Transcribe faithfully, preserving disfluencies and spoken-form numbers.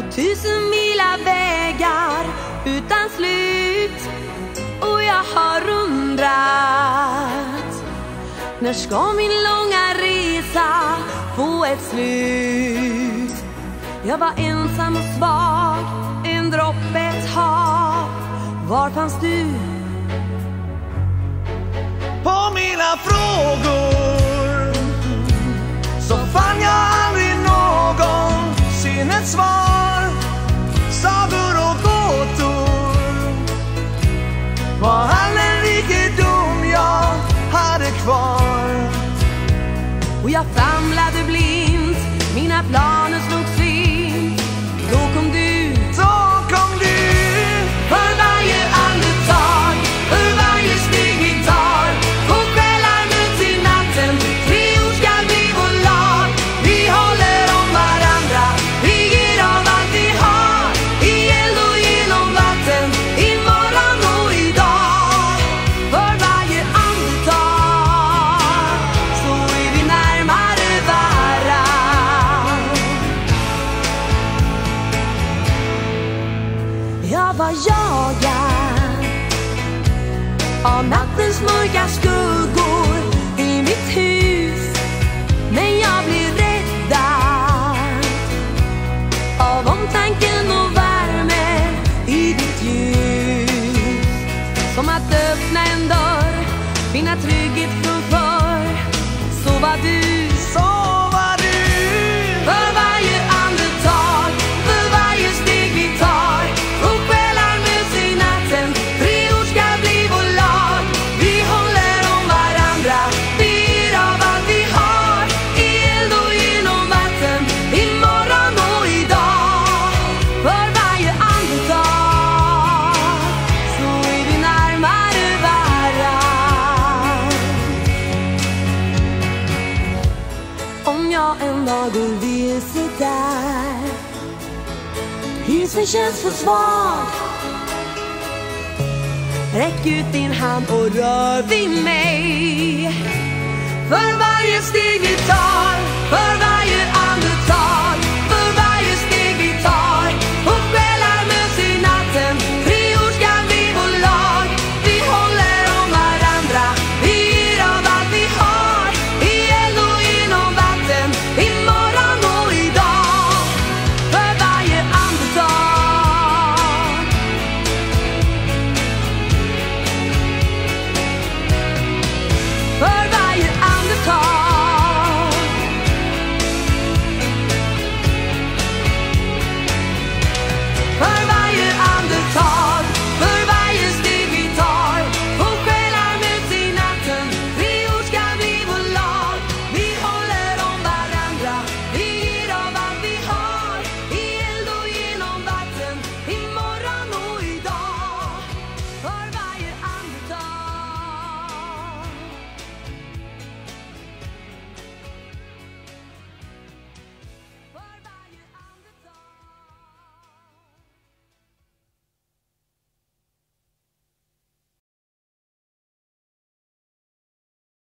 Tusen mila vägar utan slut. Och jag har undrat, när ska min långa resa få ett slut? Jag var ensam och svag, en droppe, ett hav. Var fanns du? På mina frågor så fann jag aldrig någonsin ett svar. Sagor och gåtor var all den rikedom jag hade kvar. Och jag famlade blint, mina planer slog slint. Då kom du, då kom du. För varje andetag, för varje steg vi tar. På kvällar möts i natten, tre ord ska bli vår lag. Vi håller om varandra, vi ger av allt vi har. I eld och genom vatten, imorgon och idag. För varje andetag så är vi närmare varann. Jag var jagad av nattens mörka skuggor i mitt hus. Men jag blev räddad av omtanken och värme i ditt ljus. Som att öppna en dörr, finna trygghet från förr. Så var du, Så var du. för varje andetag, för varje steg vi tar. På kvällar möts i natten, tre ord ska bli vår lag. Vi håller om varandra, vi ger av allt vi har. I eld och genom vatten, imorgon och idag. För varje andetag så är vi närmare varann. Om jag en dag går vilse där, isen känns för svag. Räck ut din hand och rör vid mig. För varje steg vi tar, för varje andetag.